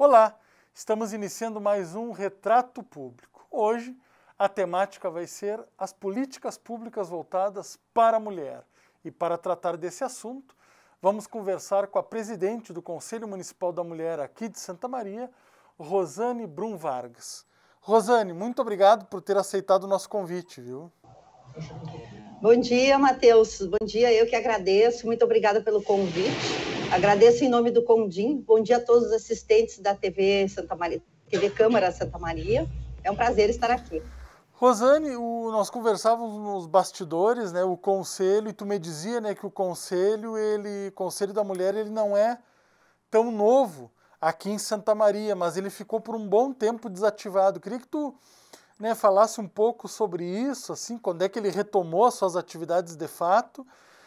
Olá, estamos iniciando mais um Retrato Público. Hoje a temática vai ser as políticas públicas voltadas para a mulher. E para tratar desse assunto, vamos conversar com a presidente do Conselho Municipal da Mulher aqui de Santa Maria, Rosane Brum Vargas. Rosane, muito obrigado por ter aceitado o nosso convite, viu? Bom dia, Matheus. Bom dia, eu que agradeço. Muito obrigada pelo convite. Agradeço em nome do Condim. Bom dia a todos os assistentes da TV Santa Maria, TV Câmara Santa Maria. É um prazer estar aqui. Rosane, nós conversávamos nos bastidores, né, o conselho, e tu me dizia, né, que o conselho da mulher, ele não é tão novo aqui em Santa Maria, mas ele ficou por um bom tempo desativado. Queria que tu, né, falasse um pouco sobre isso, assim, quando é que ele retomou as suas atividades de fato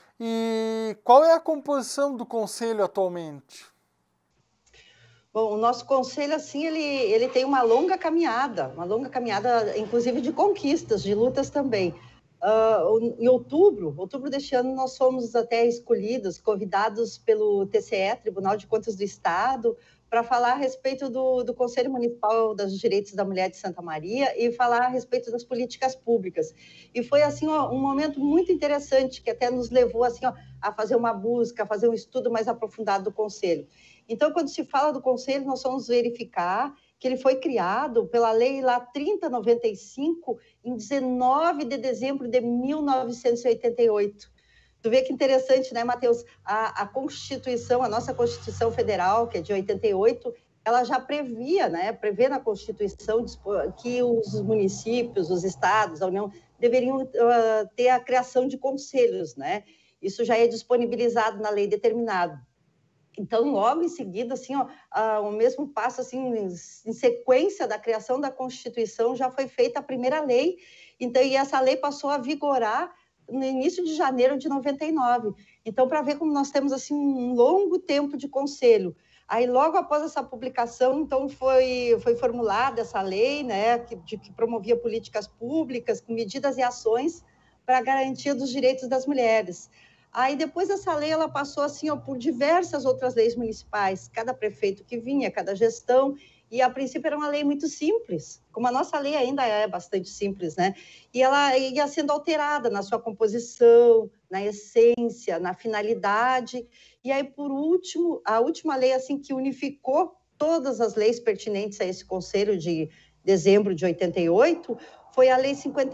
e qual é a composição do conselho atualmente? Bom, o nosso conselho, assim, ele tem uma longa caminhada, inclusive de conquistas, de lutas também. Em outubro deste ano, nós fomos até escolhidos, convidados pelo TCE, Tribunal de Contas do Estado, para falar a respeito do Conselho Municipal dos Direitos da Mulher de Santa Maria e falar a respeito das políticas públicas. E foi, assim, um momento muito interessante, que até nos levou, assim, a fazer uma busca, a fazer um estudo mais aprofundado do Conselho. Então, quando se fala do Conselho, nós vamos verificar que ele foi criado pela Lei lá 3095, em 19 de dezembro de 1988. Tu vê que interessante, né, Matheus? A Constituição, a nossa Constituição Federal, que é de 88, ela já previa, né, prevê na Constituição que os municípios, os estados, a União, deveriam ter a criação de conselhos, né? Isso já é disponibilizado na lei determinado. Então, logo em seguida, assim, o mesmo passo, assim, em sequência da criação da Constituição, já foi feita a primeira lei. Então, e essa lei passou a vigorar no início de janeiro de 99. Então, para ver como nós temos, assim, um longo tempo de conselho. Aí, logo após essa publicação, então, foi formulada essa lei, né, que promovia políticas públicas, com medidas e ações para a garantia dos direitos das mulheres. Aí, depois dessa lei, ela passou assim, por diversas outras leis municipais, cada prefeito que vinha, cada gestão, e a princípio era uma lei muito simples, como a nossa lei ainda é bastante simples, né? E ela ia sendo alterada na sua composição, na essência, na finalidade, e aí, por último, a última lei, assim, que unificou todas as leis pertinentes a esse conselho de dezembro de 88, foi a Lei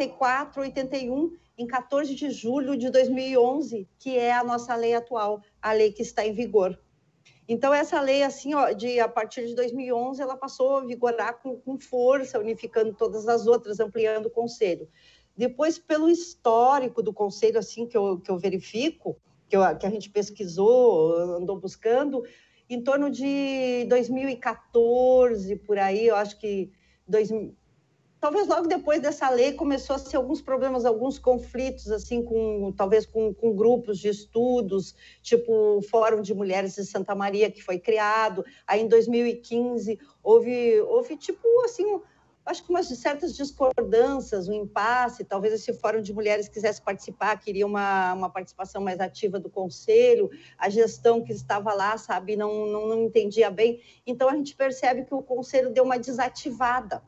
5481, em 14 de julho de 2011, que é a nossa lei atual, a lei que está em vigor. Então, essa lei, assim, a partir de 2011, ela passou a vigorar com força, unificando todas as outras, ampliando o conselho. Depois, pelo histórico do conselho, assim, que eu verifico, que a gente pesquisou, andou buscando, em torno de 2014, por aí, eu acho que talvez logo depois dessa lei começou a ser alguns problemas, alguns conflitos, assim, talvez com grupos de estudos, tipo o Fórum de Mulheres de Santa Maria, que foi criado. Aí, em 2015, houve tipo, assim, acho que umas certas discordâncias, um impasse. Talvez esse Fórum de Mulheres quisesse participar, queria uma participação mais ativa do Conselho. A gestão que estava lá, sabe, não entendia bem. Então, a gente percebe que o Conselho deu uma desativada,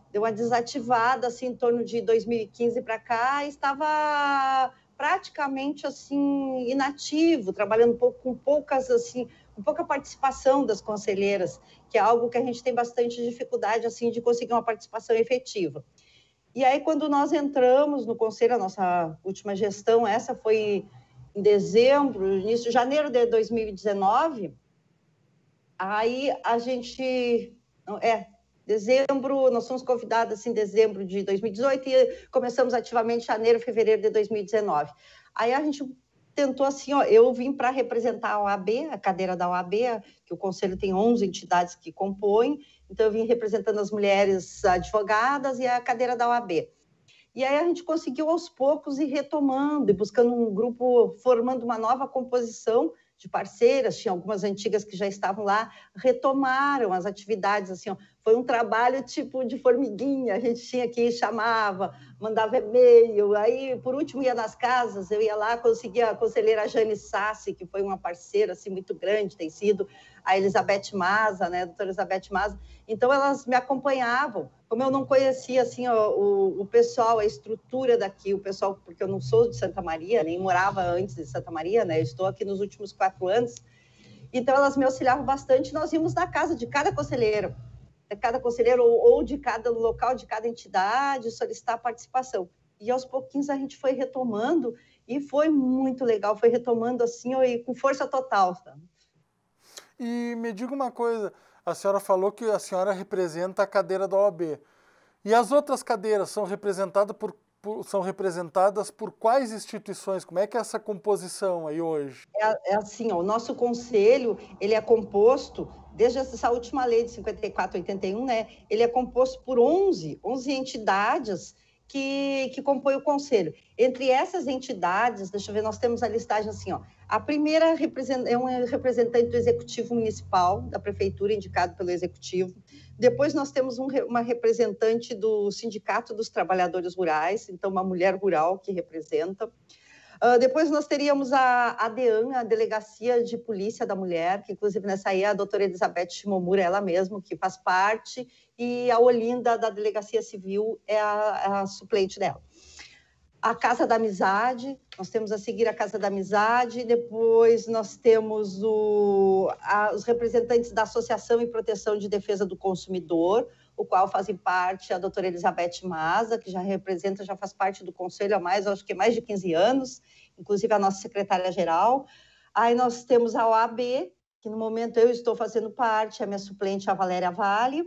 assim, em torno de 2015 para cá, e estava praticamente, assim, inativo, trabalhando com pouca participação das conselheiras, que é algo que a gente tem bastante dificuldade, assim, de conseguir uma participação efetiva. E aí, quando nós entramos no conselho, a nossa última gestão, essa foi em dezembro, início de janeiro de 2019, aí a gente... dezembro, nós fomos convidados em dezembro de 2018 e começamos ativamente em janeiro, fevereiro de 2019. Aí a gente tentou assim, eu vim para representar a OAB, a cadeira da OAB, que o Conselho tem 11 entidades que compõem, então eu vim representando as mulheres advogadas e a cadeira da OAB. E aí a gente conseguiu aos poucos ir retomando e buscando um grupo, formando uma nova composição de parceiras, tinha algumas antigas que já estavam lá, retomaram as atividades, assim, foi um trabalho tipo de formiguinha, a gente tinha que chamava mandava e-mail, aí por último ia nas casas, eu ia lá, conseguia a conselheira Jane Sassi, que foi uma parceira assim, muito grande, tem sido a Elizabeth Maza, né, a doutora Elizabeth Maza, então elas me acompanhavam, como eu não conhecia assim, o pessoal, a estrutura daqui, o pessoal, porque eu não sou de Santa Maria, nem morava antes de Santa Maria, né, eu estou aqui nos últimos 4 anos, então elas me auxiliavam bastante, nós íamos na casa de cada conselheiro ou de cada local, de cada entidade, solicitar a participação. E aos pouquinhos a gente foi retomando e foi muito legal, foi retomando assim, e com força total. Sabe? E me diga uma coisa, a senhora falou que a senhora representa a cadeira da OAB. E as outras cadeiras são representadas por quais instituições? Como é que é essa composição aí hoje? É assim, ó, o nosso conselho, ele é composto, desde essa última lei de 54/81, né, ele é composto por 11 entidades que compõem o conselho. Entre essas entidades, deixa eu ver, nós temos a listagem assim, ó, a primeira é um representante do executivo municipal, da prefeitura, indicado pelo executivo. Depois nós temos uma representante do Sindicato dos Trabalhadores Rurais, então uma mulher rural que representa. Depois nós teríamos a DEAN, a Delegacia de Polícia da Mulher, que inclusive nessa aí é a doutora Elizabeth Shimomura, ela mesma, que faz parte, e a Olinda, da Delegacia Civil, é a suplente dela. A Casa da Amizade, nós temos a seguir a Casa da Amizade, depois nós temos os representantes da Associação e Proteção de Defesa do Consumidor, o qual fazem parte a doutora Elizabeth Maza, que já faz parte do conselho há mais de 15 anos, inclusive a nossa secretária-geral. Aí nós temos a OAB, que no momento eu estou fazendo parte, a minha suplente, a Valéria Vale.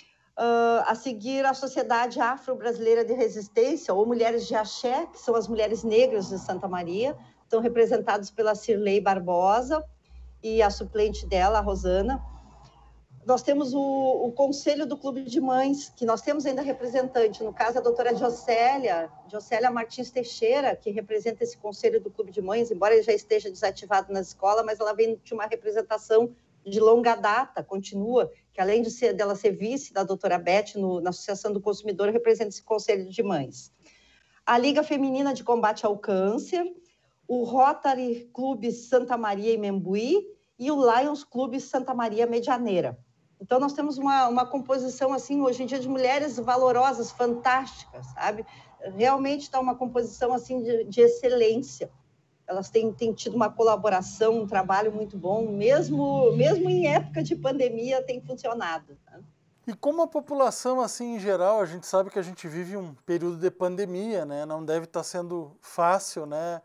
A seguir, a Sociedade Afro-Brasileira de Resistência, ou Mulheres de Axé, que são as mulheres negras de Santa Maria, estão representadas pela Cirlei Barbosa e a suplente dela, a Rosana. Nós temos o Conselho do Clube de Mães, que nós temos ainda representante, no caso a doutora Jocélia Martins Teixeira, que representa esse Conselho do Clube de Mães, embora ele já esteja desativado na escola, mas ela vem de uma representação de longa data, continua, que além dela ser vice da doutora Beth na Associação do Consumidor, representa esse Conselho de Mães. A Liga Feminina de Combate ao Câncer, o Rotary Clube Santa Maria e Membuí e o Lions Clube Santa Maria Medianeira. Então, nós temos uma composição, assim, hoje em dia, de mulheres valorosas, fantásticas, sabe? Realmente está uma composição, assim, de excelência. Elas têm tido uma colaboração, um trabalho muito bom, mesmo em época de pandemia tem funcionado. Tá? E como a população, assim, em geral, a gente sabe que a gente vive um período de pandemia, né? Não deve estar sendo fácil, né?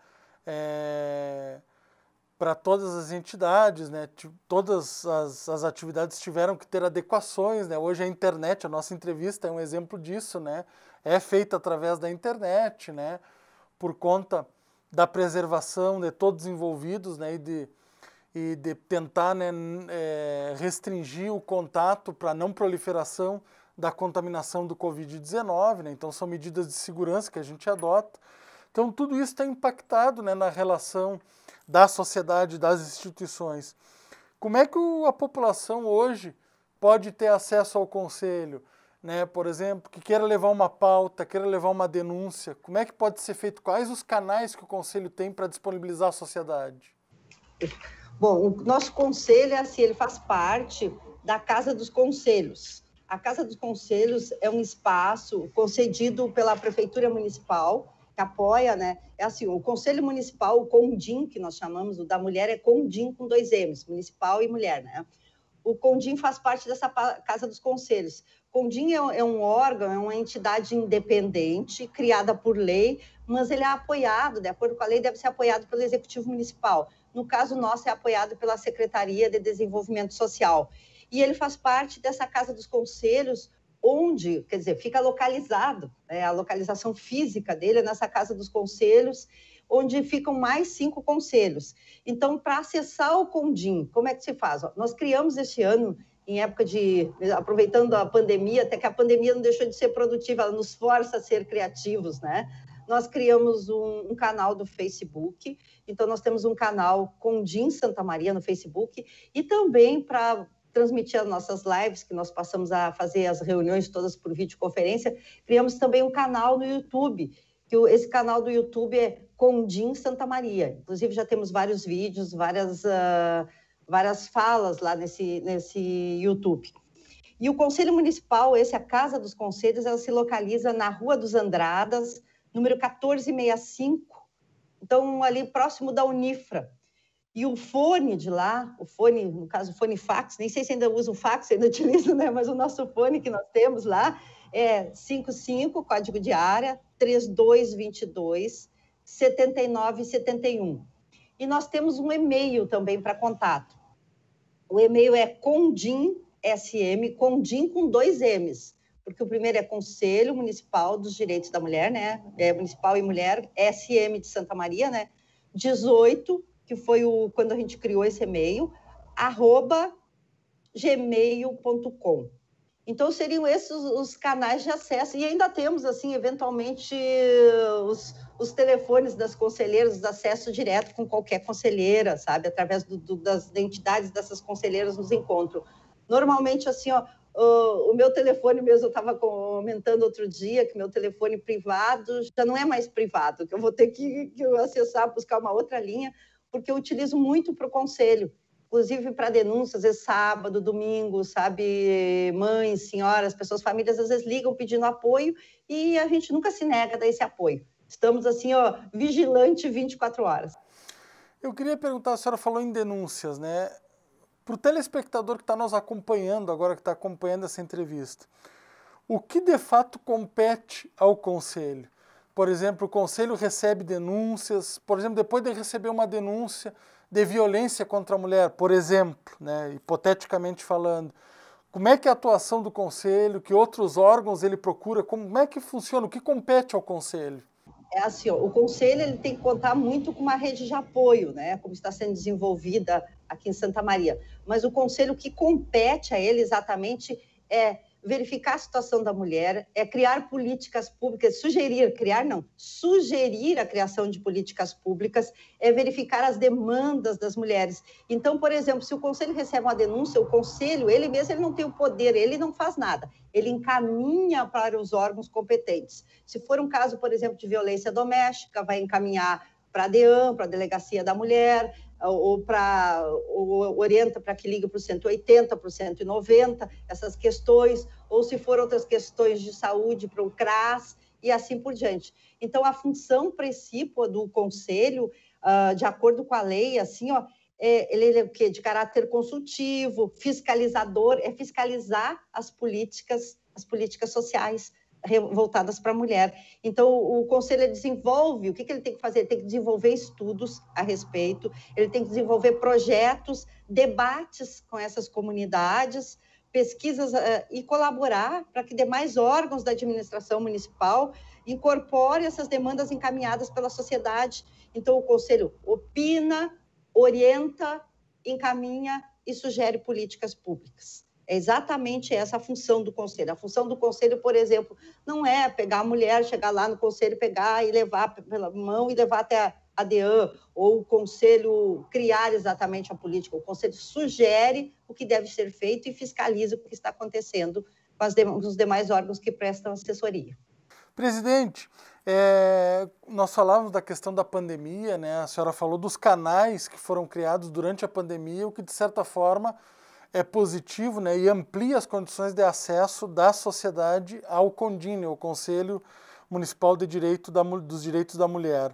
Para todas as entidades, né? Todas as atividades tiveram que ter adequações, né? Hoje a internet, a nossa entrevista é um exemplo disso, né? É feita através da internet, né? Por conta da preservação de todos os envolvidos, né? E de tentar, né, restringir o contato para não proliferação da contaminação do Covid-19, né? Então são medidas de segurança que a gente adota. Então tudo isso tem impactado, né, na relação da sociedade, das instituições. Como é que a população hoje pode ter acesso ao conselho? Né? Por exemplo, que queira levar uma pauta, queira levar uma denúncia, como é que pode ser feito? Quais os canais que o conselho tem para disponibilizar à sociedade? Bom, o nosso conselho é assim, ele faz parte da Casa dos Conselhos. A Casa dos Conselhos é um espaço concedido pela Prefeitura Municipal, que apoia, né? É assim, o Conselho Municipal, o CONDIM, que nós chamamos, o da mulher é CONDIM com 2 M's, municipal e mulher, né? O CONDIM faz parte dessa Casa dos Conselhos. CONDIM é um órgão, é uma entidade independente, criada por lei, mas ele é apoiado, de acordo com a lei, deve ser apoiado pelo Executivo Municipal. No caso nosso, é apoiado pela Secretaria de Desenvolvimento Social. E ele faz parte dessa Casa dos Conselhos, onde, quer dizer, fica localizado, né? A localização física dele é nessa Casa dos Conselhos, onde ficam mais 5 conselhos. Então, para acessar o CONDIM, como é que se faz? Nós criamos este ano, em época aproveitando a pandemia, até que a pandemia não deixou de ser produtiva, ela nos força a ser criativos, né? Nós criamos um canal do Facebook, então nós temos um canal CONDIM Santa Maria no Facebook, e também para transmitir as nossas lives, que nós passamos a fazer as reuniões todas por videoconferência, criamos também um canal no YouTube, esse canal do YouTube é Condim Santa Maria. Inclusive, já temos vários vídeos, várias falas lá nesse YouTube. E o Conselho Municipal, a Casa dos Conselhos, ela se localiza na Rua dos Andradas, número 1465, então ali próximo da Unifra. E o fone de lá, no caso o fone fax, nem sei se ainda usa o fax, ainda utilizo, né? Mas o nosso fone que nós temos lá é 55, código de área, 3222 7971. E nós temos um e-mail também para contato. O e-mail é condim, SM, condim com 2 M's, porque o primeiro é Conselho Municipal dos Direitos da Mulher, né? Municipal e Mulher, SM de Santa Maria, né? 18, que foi quando a gente criou esse e-mail, @gmail.com. Então, seriam esses os canais de acesso. E ainda temos, assim, eventualmente, os telefones das conselheiras, de acesso direto com qualquer conselheira, sabe? Através das identidades dessas conselheiras nos encontram. Normalmente, assim, o meu telefone mesmo, eu estava comentando outro dia que meu telefone privado já não é mais privado, que eu vou ter que acessar, buscar uma outra linha, porque eu utilizo muito para o conselho, inclusive para denúncias, às vezes sábado, domingo, sabe, mães, senhoras, pessoas, famílias, às vezes ligam pedindo apoio e a gente nunca se nega a dar esse apoio. Estamos assim, vigilante 24 horas. Eu queria perguntar, a senhora falou em denúncias, né? Para o telespectador que está nos acompanhando, agora que está acompanhando essa entrevista, o que de fato compete ao Conselho? Por exemplo, o Conselho recebe denúncias, por exemplo, depois de receber uma denúncia de violência contra a mulher, por exemplo, né, hipoteticamente falando, como é que é a atuação do Conselho, que outros órgãos ele procura, como é que funciona, o que compete ao Conselho? É assim, o Conselho ele tem que contar muito com uma rede de apoio, né, como está sendo desenvolvida aqui em Santa Maria. Mas o Conselho, o que compete a ele exatamente é verificar a situação da mulher, é criar políticas públicas, sugerir a criação de políticas públicas, é verificar as demandas das mulheres. Então, por exemplo, se o Conselho recebe uma denúncia, o Conselho, ele mesmo, ele não tem o poder, ele não faz nada, ele encaminha para os órgãos competentes. Se for um caso, por exemplo, de violência doméstica, vai encaminhar para a DEAM, para a Delegacia da Mulher, ou orienta para que ligue para o 180, para o 190, essas questões, ou se for outras questões de saúde, para o CRAS, e assim por diante. Então, a função principal do Conselho, de acordo com a lei, assim, ele é o quê? De caráter consultivo, fiscalizador, é fiscalizar as políticas sociais voltadas para a mulher. Então, o Conselho desenvolve, o que ele tem que fazer? Ele tem que desenvolver estudos a respeito, ele tem que desenvolver projetos, debates com essas comunidades, pesquisas e colaborar para que demais órgãos da administração municipal incorporem essas demandas encaminhadas pela sociedade. Então, o Conselho opina, orienta, encaminha e sugere políticas públicas. É exatamente essa a função do Conselho. A função do Conselho, por exemplo, não é pegar a mulher, chegar lá no Conselho, pegar e levar pela mão e levar até a DEAN, ou o Conselho criar exatamente a política. O Conselho sugere o que deve ser feito e fiscaliza o que está acontecendo com os demais órgãos que prestam assessoria. Presidente, nós falávamos da questão da pandemia, né? A senhora falou dos canais que foram criados durante a pandemia, o que, de certa forma, é positivo, né, e amplia as condições de acesso da sociedade ao CONDIM, o Conselho Municipal dos Direitos da Mulher.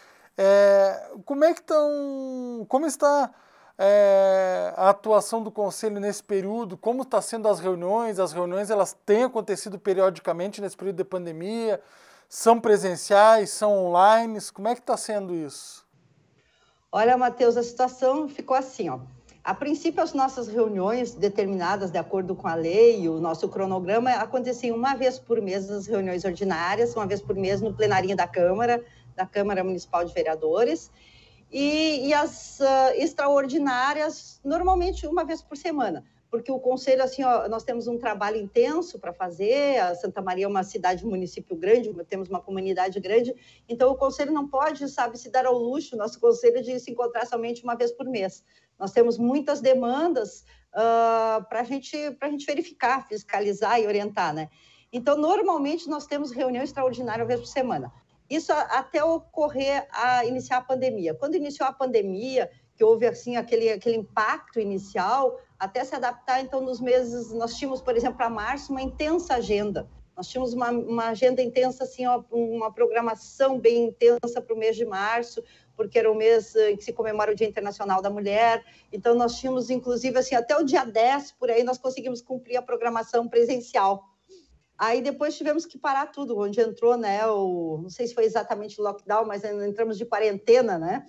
Como está a atuação do Conselho nesse período? Como está sendo as reuniões? As reuniões elas têm acontecido periodicamente nesse período de pandemia? São presenciais? São online? Como é que está sendo isso? Olha, Matheus, a situação ficou assim, A princípio, as nossas reuniões, determinadas de acordo com a lei, o nosso cronograma, aconteciam uma vez por mês as reuniões ordinárias, uma vez por mês no plenarinho da Câmara Municipal de Vereadores, e as extraordinárias, normalmente uma vez por semana, porque o Conselho, assim, nós temos um trabalho intenso para fazer, a Santa Maria é uma cidade, um município grande, temos uma comunidade grande, então o Conselho não pode, se dar ao luxo, nosso Conselho, de se encontrar somente uma vez por mês. Nós temos muitas demandas para a gente verificar, fiscalizar e orientar, né? Então, normalmente, nós temos reunião extraordinária uma vez por semana. Isso até ocorrer a iniciar a pandemia. Quando iniciou a pandemia, que houve assim aquele impacto inicial, até se adaptar, então, nos meses, nós tínhamos, por exemplo, para março, uma intensa agenda. Nós tínhamos uma agenda intensa, assim, uma programação bem intensa para o mês de março, porque era o mês em que se comemora o Dia Internacional da Mulher. Então, nós tínhamos, inclusive, assim, até o dia 10, por aí, nós conseguimos cumprir a programação presencial. Aí depois tivemos que parar tudo, onde entrou, né, não sei se foi exatamente lockdown, mas entramos de quarentena, né?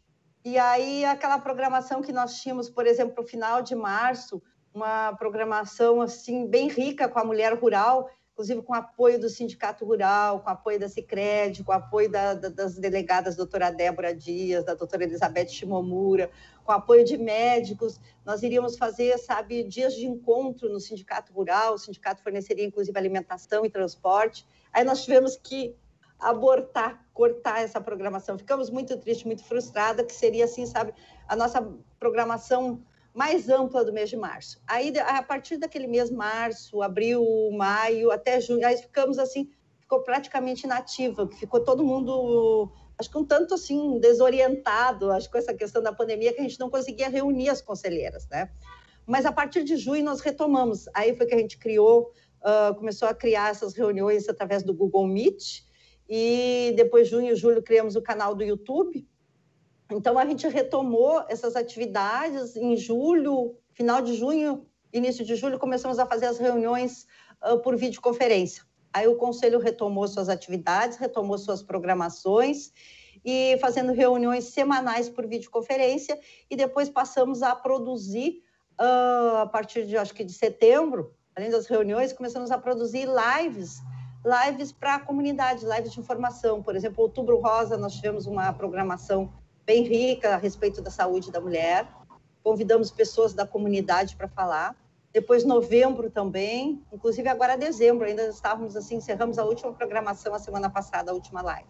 E aí aquela programação que nós tínhamos, por exemplo, no final de março, uma programação assim bem rica com a mulher rural, inclusive com apoio do Sindicato Rural, com apoio da Sicredi, com apoio das delegadas doutora Débora Dias, da doutora Elizabeth Shimomura, com apoio de médicos. Nós iríamos fazer, sabe, dias de encontro no Sindicato Rural, o sindicato forneceria, inclusive, alimentação e transporte. Aí nós tivemos que abortar, cortar essa programação. Ficamos muito tristes, muito frustradas, que seria, assim, sabe, a nossa programação mais ampla do mês de março. Aí, a partir daquele mês, março, abril, maio, até junho, aí ficamos assim, ficou praticamente inativa, ficou todo mundo, acho que um tanto assim, desorientado, acho que com essa questão da pandemia, que a gente não conseguia reunir as conselheiras, né? Mas a partir de junho nós retomamos, aí foi que a gente criou, começou a criar essas reuniões através do Google Meet, e depois, junho e julho, criamos o canal do YouTube. Então, a gente retomou essas atividades em julho, final de junho, início de julho, começamos a fazer as reuniões por videoconferência. Aí o Conselho retomou suas atividades, retomou suas programações e fazendo reuniões semanais por videoconferência, e depois passamos a produzir, a partir de, acho que de setembro, além das reuniões, começamos a produzir lives para a comunidade, lives de informação. Por exemplo, Outubro Rosa, nós tivemos uma programação bem rica a respeito da saúde da mulher, convidamos pessoas da comunidade para falar. Depois, novembro também, inclusive agora dezembro, ainda estávamos assim, encerramos a última programação a semana passada, a última live.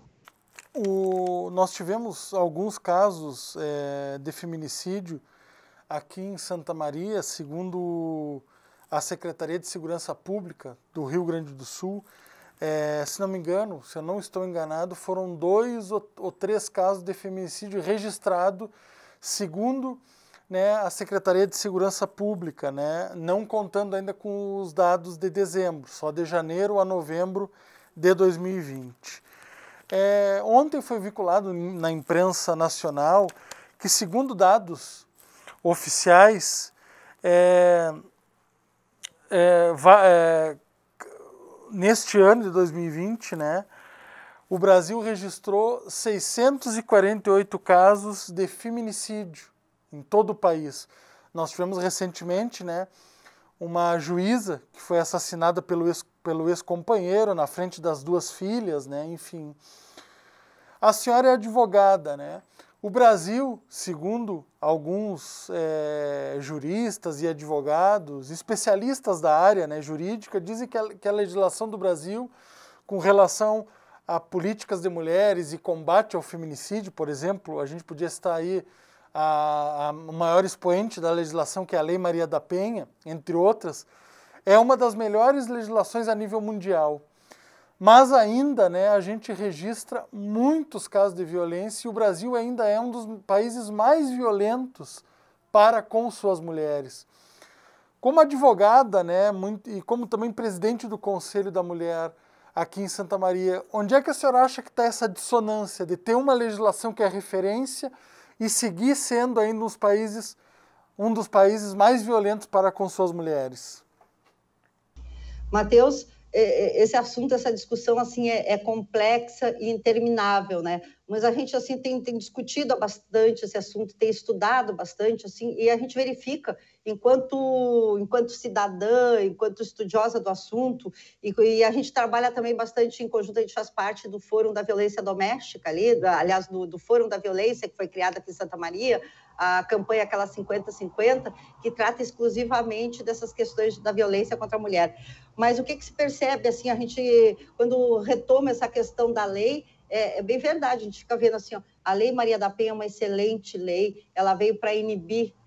Nós tivemos alguns casos de feminicídio aqui em Santa Maria, segundo a Secretaria de Segurança Pública do Rio Grande do Sul. Se não me engano, se eu não estou enganado, foram 2 ou 3 casos de feminicídio registrados, segundo, né, a Secretaria de Segurança Pública, né, não contando ainda com os dados de dezembro, só de janeiro a novembro de 2020. Ontem foi vinculado na imprensa nacional que, segundo dados oficiais, neste ano de 2020, né, o Brasil registrou 648 casos de feminicídio em todo o país. Nós tivemos recentemente, né, uma juíza que foi assassinada pelo ex-companheiro na frente das 2 filhas, né, enfim. A senhora é advogada, né? O Brasil, segundo alguns juristas e advogados, especialistas da área, né, jurídica, dizem que a legislação do Brasil, com relação a políticas de mulheres e combate ao feminicídio, por exemplo, a gente podia citar aí a maior expoente da legislação, que é a Lei Maria da Penha, entre outras, é uma das melhores legislações a nível mundial. Mas ainda, né, a gente registra muitos casos de violência e o Brasil ainda é um dos países mais violentos para com suas mulheres. Como advogada, né, e como também presidente do Conselho da Mulher aqui em Santa Maria, onde é que a senhora acha que está essa dissonância de ter uma legislação que é referência e seguir sendo ainda um dos países mais violentos para com suas mulheres? Matheus, esse assunto, essa discussão assim é complexa e interminável, né? Mas a gente assim tem discutido bastante esse assunto, tem estudado bastante assim, e a gente verifica enquanto cidadã, enquanto estudiosa do assunto, e a gente trabalha também bastante em conjunto, a gente faz parte do Fórum da Violência Doméstica ali, aliás, do Fórum da Violência, que foi criado aqui em Santa Maria, a campanha aquela 50-50, que trata exclusivamente dessas questões da violência contra a mulher. Mas o que se percebe, assim, a gente, quando retoma essa questão da lei, é bem verdade, a gente fica vendo assim, ó, a Lei Maria da Penha é uma excelente lei, ela veio para inibir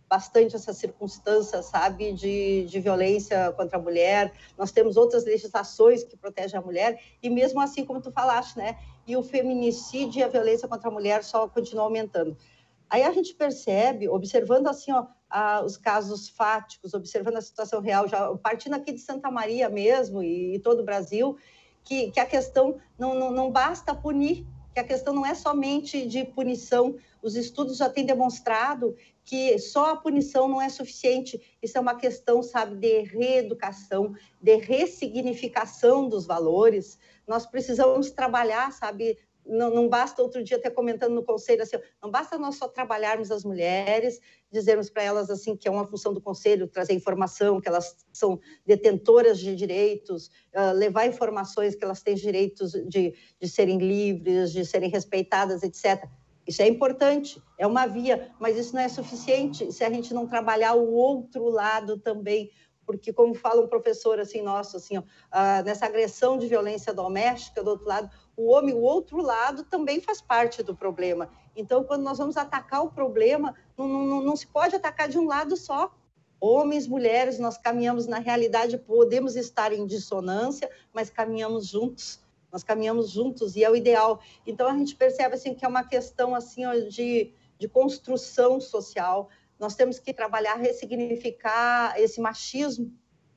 bastante essa circunstância, sabe, de violência contra a mulher. Nós temos outras legislações que protegem a mulher, e mesmo assim, como tu falaste, né, e o feminicídio e a violência contra a mulher só continuam aumentando. Aí a gente percebe, observando assim, ó, os casos fáticos, observando a situação real, já partindo aqui de Santa Maria mesmo e todo o Brasil, que a questão não basta punir, que a questão não é somente de punição. Os estudos já têm demonstrado que só a punição não é suficiente. Isso é uma questão, sabe, de reeducação, de ressignificação dos valores. Nós precisamos trabalhar, sabe, não basta, outro dia até comentando no conselho, assim, não basta nós só trabalharmos as mulheres, dizermos para elas assim que é uma função do conselho trazer informação, que elas são detentoras de direitos, levar informações que elas têm direitos de serem livres, de serem respeitadas, etc. Isso é importante, é uma via, mas isso não é suficiente se a gente não trabalhar o outro lado também, porque como fala um professor assim nosso, assim, ó, nessa agressão de violência doméstica, do outro lado, o homem, o outro lado também faz parte do problema. Então, quando nós vamos atacar o problema, não se pode atacar de um lado só. Homens, mulheres, nós caminhamos, na realidade, podemos estar em dissonância, mas caminhamos juntos. Nós caminhamos juntos e é o ideal. Então, a gente percebe assim, que é uma questão assim, de construção social. Nós temos que trabalhar, ressignificar esse machismo,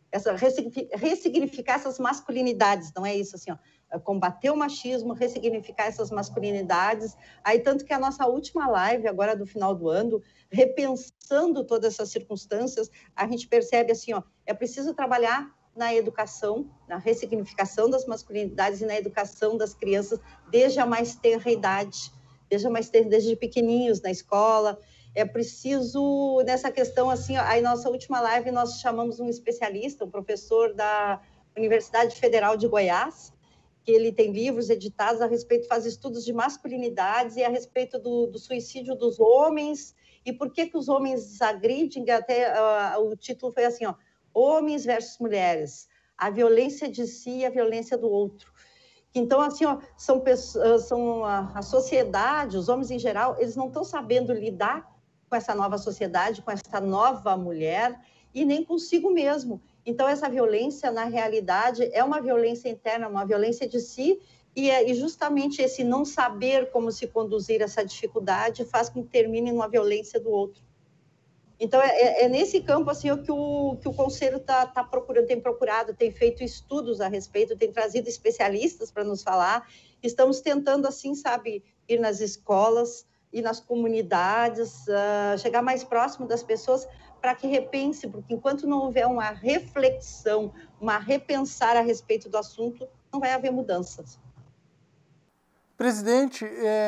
ressignificar essas masculinidades, não é isso assim, ó, combater o machismo, ressignificar essas masculinidades. Aí tanto que a nossa última live agora do final do ano, repensando todas essas circunstâncias, a gente percebe assim, ó, é preciso trabalhar na educação, na ressignificação das masculinidades e na educação das crianças desde a mais tenra idade, desde pequeninhos na escola. É preciso, nessa questão, assim, aí nossa última live nós chamamos um especialista, um professor da Universidade Federal de Goiás, que ele tem livros editados a respeito, faz estudos de masculinidades e a respeito do suicídio dos homens, e por que os homens agridem, até o título foi assim, ó, Homens versus Mulheres, a violência de si e a violência do outro. Então, assim, ó, são a sociedade, os homens em geral, eles não estão sabendo lidar com essa nova sociedade, com essa nova mulher, e nem consigo mesmo. Então, essa violência, na realidade, é uma violência interna, uma violência de si, e justamente esse não saber como se conduzir essa dificuldade faz com que termine numa violência do outro. Então, é nesse campo assim, que o Conselho tá procurando, tem procurado, tem feito estudos a respeito, tem trazido especialistas para nos falar. Estamos tentando, assim, sabe, ir nas escolas, ir nas comunidades, chegar mais próximo das pessoas para que repense, porque enquanto não houver uma reflexão, uma repensar a respeito do assunto, não vai haver mudanças. Presidente,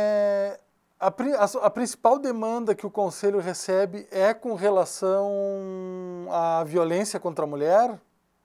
a principal demanda que o Conselho recebe é com relação à violência contra a mulher?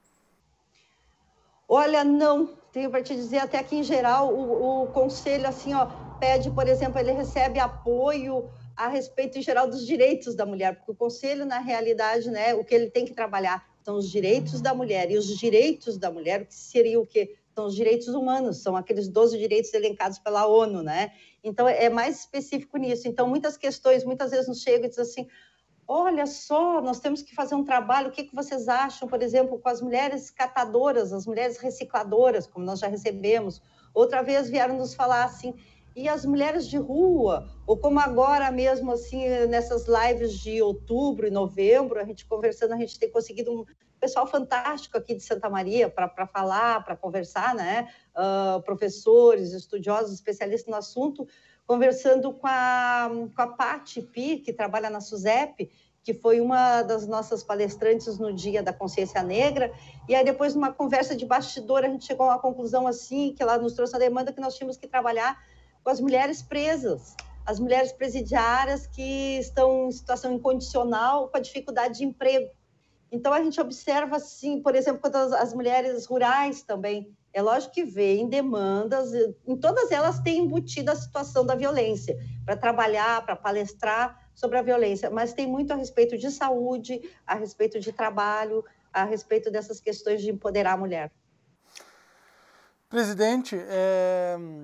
Olha, não. Tenho para te dizer, até que, em geral, o Conselho, assim, ó, pede, por exemplo, ele recebe apoio a respeito, em geral, dos direitos da mulher, porque o Conselho, na realidade, né, o que ele tem que trabalhar são os direitos da mulher, e os direitos da mulher, que seria o quê? São os direitos humanos, são aqueles 12 direitos elencados pela ONU, né? Então, é mais específico nisso. Então, muitas questões, muitas vezes nos chegam e dizem assim, olha só, nós temos que fazer um trabalho, o que vocês acham, por exemplo, com as mulheres catadoras, as mulheres recicladoras, como nós já recebemos. Outra vez vieram nos falar assim, e as mulheres de rua, ou como agora mesmo, assim, nessas lives de outubro e novembro, a gente conversando, a gente tem conseguido um pessoal fantástico aqui de Santa Maria para falar, para conversar, né? Professores, estudiosos, especialistas no assunto, conversando com a Pati Pi, que trabalha na SUSEP, que foi uma das nossas palestrantes no Dia da Consciência Negra, e aí depois, numa conversa de bastidor, a gente chegou a uma conclusão assim, que ela nos trouxe a demanda que nós tínhamos que trabalhar com as mulheres presas, as mulheres presidiárias que estão em situação incondicional, com a dificuldade de emprego. Então, a gente observa, assim, por exemplo, quanto as mulheres rurais também, é lógico que vem demandas, em todas elas tem embutida a situação da violência, para trabalhar, para palestrar sobre a violência, mas tem muito a respeito de saúde, a respeito de trabalho, a respeito dessas questões de empoderar a mulher. Presidente,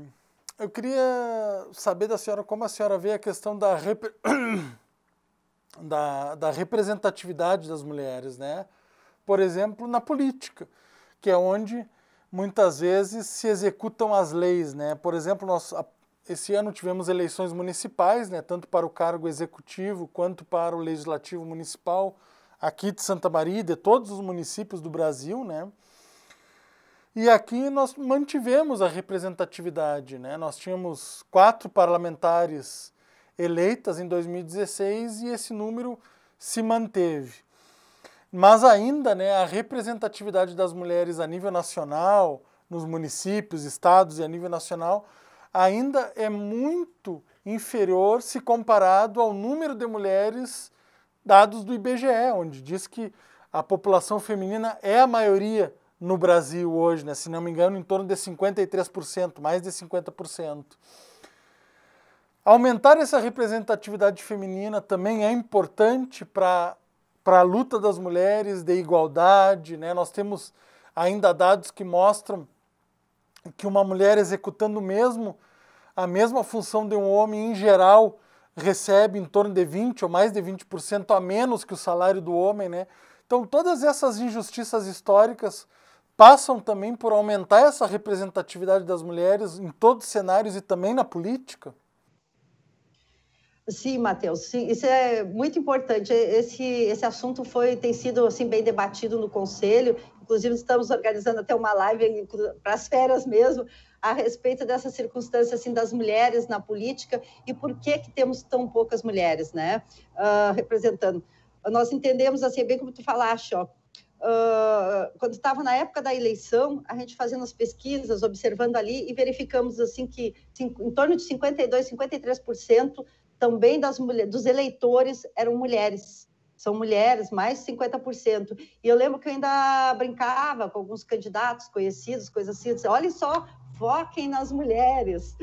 eu queria saber da senhora como a senhora vê a questão da da representatividade das mulheres, né? Por exemplo, na política, que é onde muitas vezes se executam as leis, né? Por exemplo, esse ano tivemos eleições municipais, né? Tanto para o cargo executivo quanto para o legislativo municipal aqui de Santa Maria, de todos os municípios do Brasil, né? E aqui nós mantivemos a representatividade, né? Nós tínhamos 4 parlamentares eleitas em 2016 e esse número se manteve. Mas ainda, né, a representatividade das mulheres a nível nacional, nos municípios, estados e a nível nacional, ainda é muito inferior se comparado ao número de mulheres dados do IBGE, onde diz que a população feminina é a maioria no Brasil hoje, né? Se não me engano, em torno de 53%, mais de 50%. Aumentar essa representatividade feminina também é importante para a luta das mulheres de igualdade, né? Nós temos ainda dados que mostram que uma mulher executando a mesma função de um homem, em geral, recebe em torno de 20% ou mais de 20% a menos que o salário do homem, né? Então, todas essas injustiças históricas passam também por aumentar essa representatividade das mulheres em todos os cenários e também na política. Sim, Matheus, sim, isso é muito importante. Esse assunto tem sido assim, bem debatido no Conselho, inclusive estamos organizando até uma live para as férias mesmo, a respeito dessa circunstância assim, das mulheres na política e por que temos tão poucas mulheres, né, representando. Nós entendemos, assim, bem como tu falaste, ó, quando estava na época da eleição, a gente fazendo as pesquisas, observando ali e verificamos assim, que em torno de 52%, 53% também dos eleitores eram mulheres. São mulheres, mais de 50%. E eu lembro que eu ainda brincava com alguns candidatos conhecidos, coisas assim, disse, olhem só, foquem nas mulheres,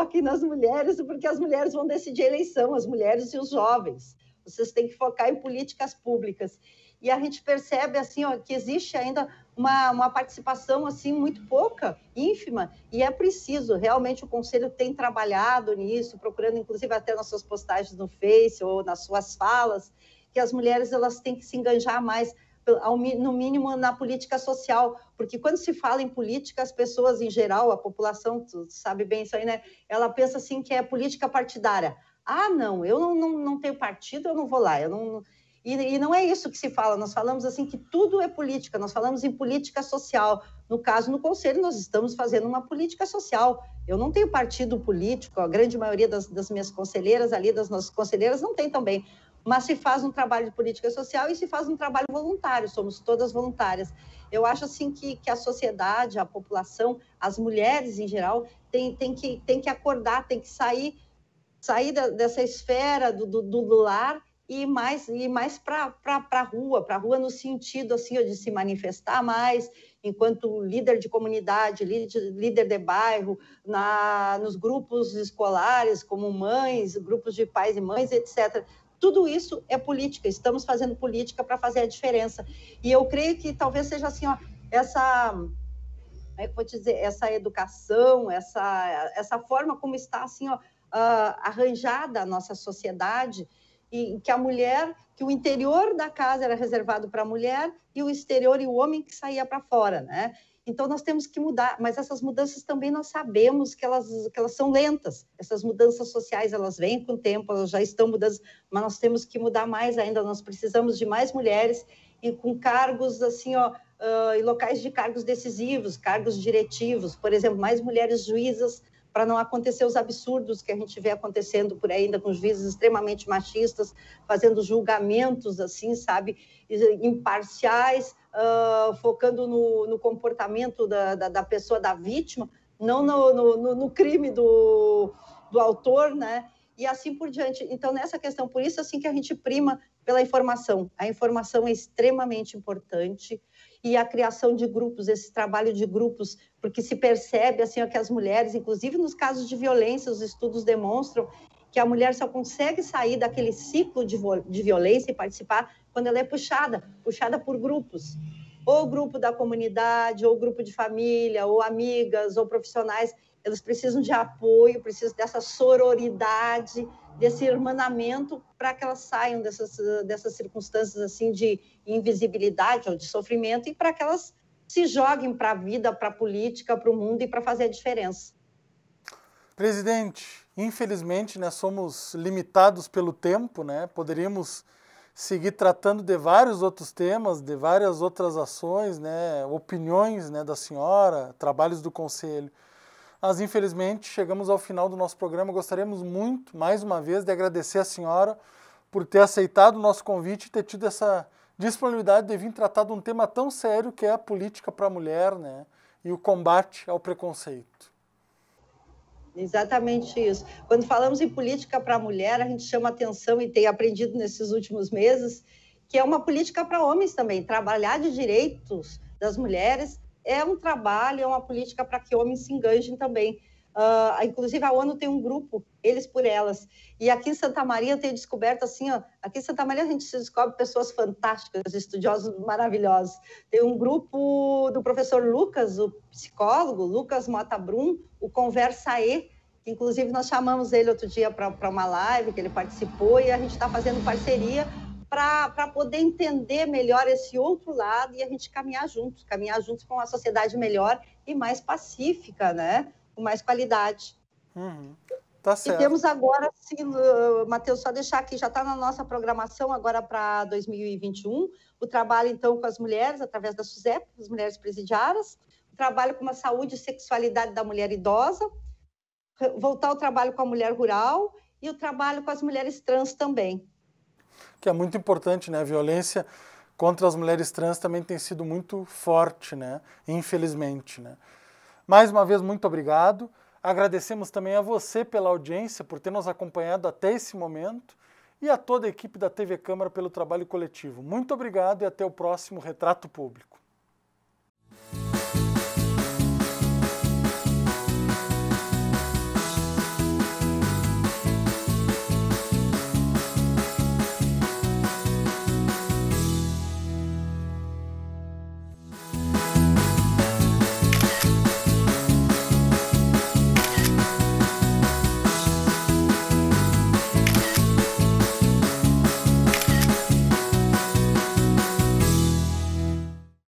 porque as mulheres vão decidir a eleição, as mulheres e os jovens. Vocês têm que focar em políticas públicas. E a gente percebe assim, ó, que existe ainda uma participação assim, muito pouca, ínfima, e é preciso, realmente o Conselho tem trabalhado nisso, procurando inclusive até nas suas postagens no Face ou nas suas falas, que as mulheres elas têm que se engajar mais, no mínimo na política social, porque quando se fala em política, as pessoas em geral, a população, tu sabe bem isso aí, né? Ela pensa assim que é política partidária. Ah, não, eu não tenho partido, eu não vou lá, eu não... E não é isso que se fala, nós falamos assim que tudo é política, nós falamos em política social. No caso, no Conselho, nós estamos fazendo uma política social. Eu não tenho partido político, a grande maioria das minhas conselheiras ali, das nossas conselheiras, não tem também. Mas se faz um trabalho de política social e se faz um trabalho voluntário, somos todas voluntárias. Eu acho assim que a sociedade, a população, as mulheres em geral, tem que acordar, tem que sair dessa esfera do lar e mais para a rua no sentido assim, de se manifestar mais enquanto líder de comunidade, líder de bairro, nos grupos escolares, como mães, grupos de pais e mães, etc. Tudo isso é política, estamos fazendo política para fazer a diferença. E eu creio que talvez seja assim, ó, como é que eu vou dizer, essa educação, essa forma como está assim, ó, arranjada a nossa sociedade, e que o interior da casa era reservado para a mulher e o exterior e o homem que saía para fora, né? Então nós temos que mudar, mas essas mudanças também nós sabemos que elas são lentas. Essas mudanças sociais elas vêm com o tempo, elas já estão mudando, mas nós temos que mudar mais ainda. Nós precisamos de mais mulheres e com cargos assim, ó, em locais de cargos decisivos, cargos diretivos, por exemplo, mais mulheres juízas, para não acontecer os absurdos que a gente vê acontecendo por aí, ainda com juízes extremamente machistas, fazendo julgamentos, assim, sabe, imparciais, focando no comportamento da pessoa, da vítima, não no crime do autor, né? E assim por diante. Então, nessa questão, por isso assim que a gente prima pela informação. A informação é extremamente importante, e a criação de grupos, esse trabalho de grupos, porque se percebe assim, que as mulheres, inclusive nos casos de violência, os estudos demonstram que a mulher só consegue sair daquele ciclo de violência e participar quando ela é puxada por grupos, ou grupo da comunidade, ou grupo de família, ou amigas, ou profissionais. Eles precisam de apoio, precisam dessa sororidade, desse irmanamento para que elas saiam dessas circunstâncias assim de invisibilidade ou de sofrimento e para que elas se joguem para a vida, para a política, para o mundo e para fazer a diferença. Presidente, infelizmente, né, somos limitados pelo tempo, né? Poderíamos seguir tratando de vários outros temas, de várias outras ações, né, opiniões, né, da senhora, trabalhos do Conselho. Mas, infelizmente, chegamos ao final do nosso programa. Gostaríamos muito, mais uma vez, de agradecer a senhora por ter aceitado o nosso convite e ter tido essa disponibilidade de vir tratar de um tema tão sério que é a política para a mulher, né, e o combate ao preconceito. Exatamente isso. Quando falamos em política para a mulher, a gente chama atenção e tem aprendido nesses últimos meses que é uma política para homens também. Trabalhar de direitos das mulheres é um trabalho, é uma política para que homens se engajem também. Inclusive, a ONU tem um grupo, Eles por Elas. E aqui em Santa Maria eu tenho descoberto assim, aqui em Santa Maria a gente se descobre pessoas fantásticas, estudiosos maravilhosos. Tem um grupo do professor Lucas, o psicólogo, Lucas Mota Brum, o Conversaê, que inclusive nós chamamos ele outro dia para uma live que ele participou e a gente está fazendo parceria para poder entender melhor esse outro lado e a gente caminhar juntos para uma sociedade melhor e mais pacífica, né? Com mais qualidade. Tá certo. E temos agora, sim, Matheus, só deixar aqui, já está na nossa programação agora para 2021, o trabalho, então, com as mulheres, através da SUSEP, as mulheres presidiárias, o trabalho com a saúde e sexualidade da mulher idosa, voltar ao trabalho com a mulher rural e o trabalho com as mulheres trans também. Que é muito importante, né? A violência contra as mulheres trans também tem sido muito forte, né? Infelizmente, né? Mais uma vez, muito obrigado. Agradecemos também a você pela audiência, por ter nos acompanhado até esse momento e a toda a equipe da TV Câmara pelo trabalho coletivo. Muito obrigado e até o próximo Retrato Público.